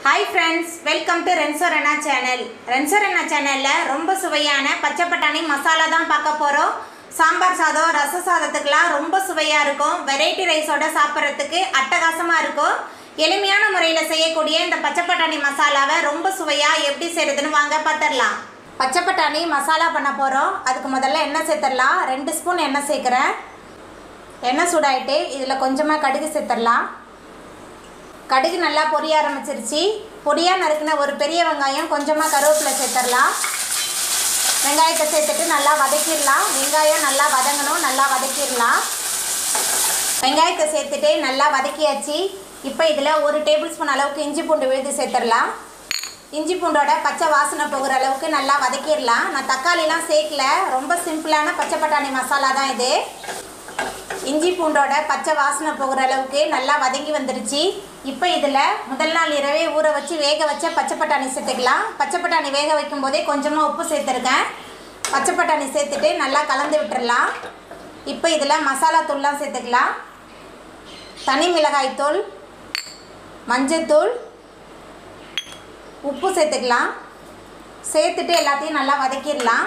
Hi friends, welcome to Renzo Renna channel. Renzo Renna channel ரொம்ப சுவையான பச்சை பட்டாணி மசாலா தான் பார்க்க போறோம். சாம்பார் சாதம், ரச சாதத்துக்குலாம் ரொம்ப சுவையா இருக்கும். வெரைட்டி ரைஸோட சாப்பிட்றதுக்கு அட்டகாசமா இருக்கும். எளிமையான முறையில் செய்யக்கூடிய இந்த பச்சை பட்டாணி மசாலாவை ரொம்ப சுவையா எப்படி செய்யறதுன்னு வாங்க பார்த்துடலாம். பச்சை பட்டாணி மசாலா பண்ண போறோம். அதுக்கு முதல்ல எண்ணெய் சேர்த்துடலாம். 2 ஸ்பூன் எண்ணெய் சேர்க்குறேன். எண்ணெய் சூடாயிட்டு இதில் கொஞ்சமாக கடுகு சேர்த்துடலாம். கடுகு நல்லா பொரிய ஆரம்பிச்சிருச்சு. பொடியாக நறுக்கின ஒரு பெரிய வெங்காயம், கொஞ்சமாக கருவேப்பிலை சேர்த்துடலாம். வெங்காயத்தை சேர்த்துட்டு நல்லா வதக்கிடலாம். வெங்காயம் நல்லா வதங்கணும், நல்லா வதக்கிடலாம். வெங்காயத்தை சேர்த்துட்டு நல்லா வதக்கியாச்சு. இப்போ இதில் 1 டேபிள் ஸ்பூன் அளவுக்கு இஞ்சி பூண்டு விழுது சேர்த்துடலாம். இஞ்சி பூண்டோட பச்சை வாசனை போகிற அளவுக்கு நல்லா வதக்கிடலாம். நான் தக்காளிலாம் சேர்க்கல, ரொம்ப சிம்பிளான பச்சை பட்டாணி மசாலா தான் இது. இஞ்சி பூண்டோட பச்சை வாசனை போகிற அளவுக்கு நல்லா வதங்கி வந்துருச்சு. இப்போ இதில் முதல் நாள் இரவே ஊற வச்சு வேக வச்ச பச்சை பட்டாணி சேர்த்துக்கலாம். பச்சை பட்டாணி வேக வைக்கும் போதே கொஞ்சமாக உப்பு சேர்த்துருக்கேன். பச்சை பட்டாணி சேர்த்துட்டு நல்லா கலந்து விட்டுடலாம். இப்போ இதில் மசாலா தூள்லாம் சேர்த்துக்கலாம். தனி மிளகாய் தூள், மஞ்சத்தூள், உப்பு சேர்த்துக்கலாம். சேர்த்துட்டு எல்லாத்தையும் நல்லா வதக்கிடலாம்.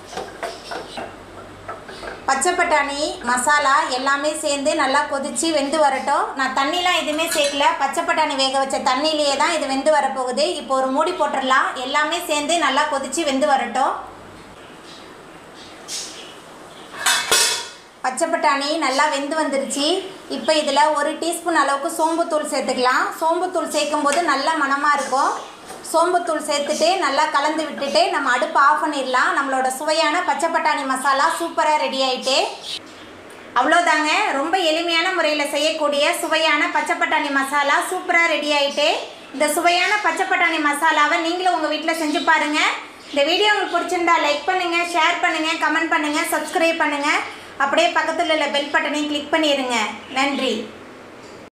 பச்சை பட்டாணி மசாலா எல்லாமே சேர்ந்து நல்லா கொதித்து வெந்து வரட்டும். நான் தண்ணிலாம் எதுவுமே சேர்க்கல, பச்சை பட்டாணி வேக வச்ச தண்ணியிலேயே தான் இது வெந்து வரப்போகுது. இப்போ ஒரு மூடி போட்டுடலாம். எல்லாமே சேர்ந்து நல்லா கொதித்து வெந்து வரட்டும். பச்சை பட்டாணி நல்லா வெந்து வந்துருச்சு. இப்போ இதில் 1 டீஸ்பூன் அளவுக்கு சோம்புத்தூள் சேர்த்துக்கலாம். சோம்புத்தூள் சேர்க்கும்போது நல்ல மணமாக இருக்கும். சோம்புத்தூள் சேர்த்துட்டு நல்லா கலந்து விட்டுட்டு நம்ம அடுப்பு ஆஃப் பண்ணிடலாம். நம்மளோட சுவையான பச்சை பட்டாணி மசாலா சூப்பராக ரெடி ஆகிட்டு. அவ்வளோதாங்க, ரொம்ப எளிமையான முறையில் செய்யக்கூடிய சுவையான பச்சை பட்டாணி மசாலா சூப்பராக ரெடி ஆகிட்டு. இந்த சுவையான பச்சை பட்டாணி மசாலாவை நீங்களும் உங்கள் வீட்டில் செஞ்சு பாருங்கள். இந்த வீடியோ உங்களுக்கு பிடிச்சிருந்தா லைக் பண்ணுங்கள், ஷேர் பண்ணுங்கள், கமெண்ட் பண்ணுங்கள், சப்ஸ்கிரைப் பண்ணுங்கள். அப்படியே பக்கத்தில் உள்ள பெல் பட்டனையும் கிளிக் பண்ணிடுங்க. நன்றி.